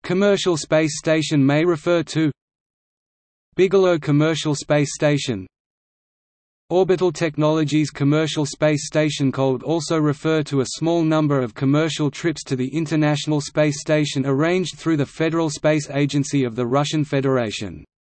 Commercial space station may refer to Bigelow Commercial Space Station. Orbital Technologies Commercial Space Station could also refer to a small number of commercial trips to the International Space Station arranged through the Federal Space Agency of the Russian Federation.